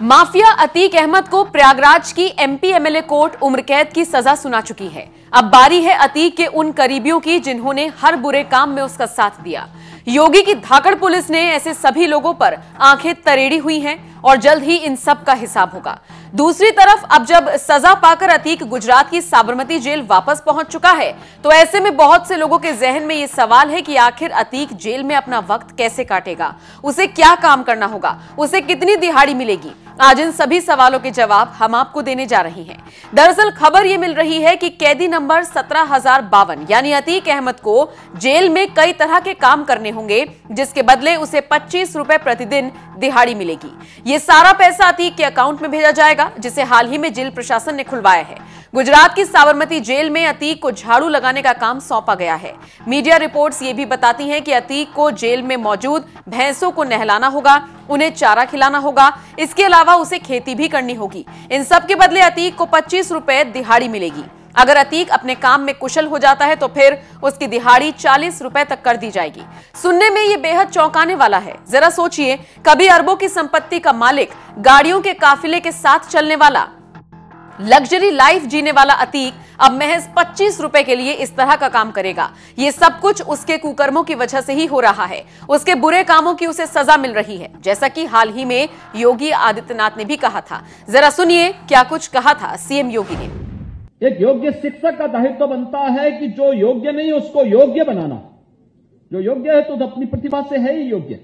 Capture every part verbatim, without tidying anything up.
Mafia Atiq Ahmad को प्रयागराज की MP MLA court उम्र कैद की सजा सुना चुकी है। अब बारी है अतीक के उन करीबियों की जिन्होंने हर बुरे काम में उसका साथ दिया। योगी की धाकड़ पुलिस ने ऐसे सभी लोगों पर आंखें तरेड़ी हुई हैं और जल्द ही इन सब का हिसाब होगा। दूसरी तरफ अब जब सजा पाकर अतीक गुजरात की साबरमती जेल वापस पहुंच चुका है, तो ऐसे में बहुत से लोगों के जहन में यह सवाल है कि आखिर अतीक जेल में अपना वक्त कैसे काटेगा, उसे क्या काम करना होगा, उसे कितनी दिहाड़ी मिलेगी। आज इन सभी सवालों के जवाब हम आपको देने जा रहे हैं। दरअसल खबर यह मिल रही है कि कैदी नंबर सत्रह हजार बावन यानी अतीक अहमद को जेल में कई तरह के काम करने होंगे, जिसके बदले उसे पच्चीस रुपए प्रतिदिन दिहाड़ी मिलेगी। ये सारा पैसा अतीक के अकाउंट में भेजा जाएगा, जिसे हाल ही में जेल प्रशासन ने खुलवाया है। गुजरात की साबरमती जेल में अतीक को झाड़ू लगाने का काम सौंपा गया है। मीडिया रिपोर्ट्स ये भी बताती हैं कि अतीक को जेल में मौजूद भैंसों को नहलाना होगा, उन्हें चारा खिलाना होगा, इसके अलावा उसे खेती भी करनी होगी। इन सब के बदले अतीक को पच्चीस रुपए दिहाड़ी मिलेगी। अगर अतीक अपने काम में कुशल हो जाता है तो फिर उसकी दिहाड़ी चालीस रुपए तक कर दी जाएगी। सुनने में यह बेहद चौंकाने वाला है। जरा सोचिए, कभी अरबों की संपत्ति का मालिक, गाड़ियों के काफिले के साथ चलने वाला, लग्जरी लाइफ जीने वाला अतीक अब महज पच्चीस रुपए के लिए इस तरह का काम करेगा। ये सब कुछ उसके कुकर्मों की वजह से ही हो रहा है। उसके बुरे कामों की उसे सजा मिल रही है, जैसा कि हाल ही में योगी आदित्यनाथ ने भी कहा था। जरा सुनिए क्या कुछ कहा था सीएम योगी ने। एक योग्य शिक्षक का दायित्व बनता है कि जो योग्य नहीं उसको योग्य बनाना। जो योग्य है तो अपनी प्रतिभा से है ही योग्य।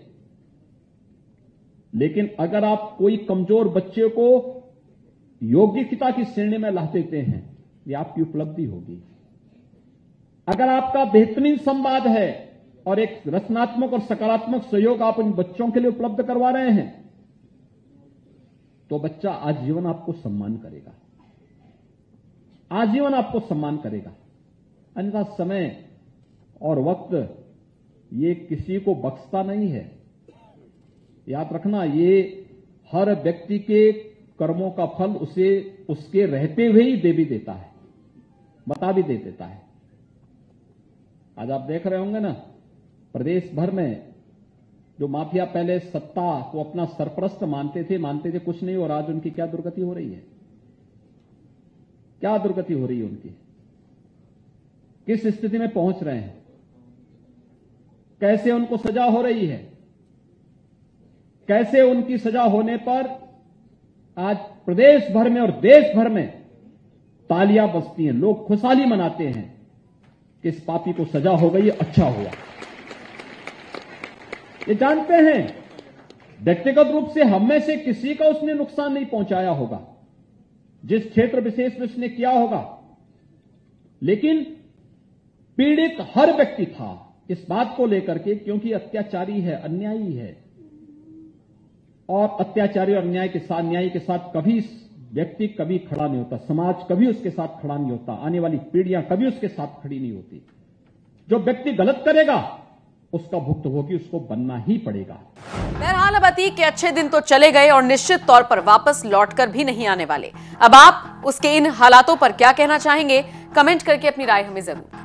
लेकिन अगर आप कोई कमजोर बच्चे को योग्यता की श्रेणी में ला देते हैं, ये आपकी उपलब्धि होगी। अगर आपका बेहतरीन संवाद है और एक रचनात्मक और सकारात्मक सहयोग आप इन बच्चों के लिए उपलब्ध करवा रहे हैं, तो बच्चा आजीवन आपको सम्मान करेगा, आजीवन आपको सम्मान करेगा। अन्यथा समय और वक्त ये किसी को बख्शता नहीं है। याद रखना, ये हर व्यक्ति के कर्मों का फल उसे उसके रहते हुए ही दे भी देता है, बता भी दे देता है। आज आप देख रहे होंगे ना, प्रदेश भर में जो माफिया पहले सत्ता को अपना सरपरस्त मानते थे मानते थे कुछ नहीं, और आज उनकी क्या दुर्गति हो रही है, क्या दुर्गति हो रही है उनकी, किस स्थिति में पहुंच रहे हैं, कैसे उनको सजा हो रही है, कैसे उनकी सजा होने पर आज प्रदेश भर में और देश भर में तालियां बजती हैं, लोग खुशहाली मनाते हैं कि इस पापी को सजा हो गई, अच्छा हुआ। ये जानते हैं व्यक्तिगत रूप से हम में से किसी का उसने नुकसान नहीं पहुंचाया होगा, जिस क्षेत्र विशेष में उसने किया होगा, लेकिन पीड़ित हर व्यक्ति था इस बात को लेकर के, क्योंकि अत्याचारी है, अन्यायी है, और अत्याचारी और अन्याय के साथ न्याय के साथ कभी व्यक्ति कभी खड़ा नहीं होता, समाज कभी उसके साथ खड़ा नहीं होता, आने वाली पीढ़ियां कभी उसके साथ खड़ी नहीं होती। जो व्यक्ति गलत करेगा उसका भुक्तभोगी उसको बनना ही पड़ेगा। बहरहाल अब अतीक के अच्छे दिन तो चले गए और निश्चित तौर पर वापस लौटकर भी नहीं आने वाले। अब आप उसके इन हालातों पर क्या कहना चाहेंगे, कमेंट करके अपनी राय हमें जरूर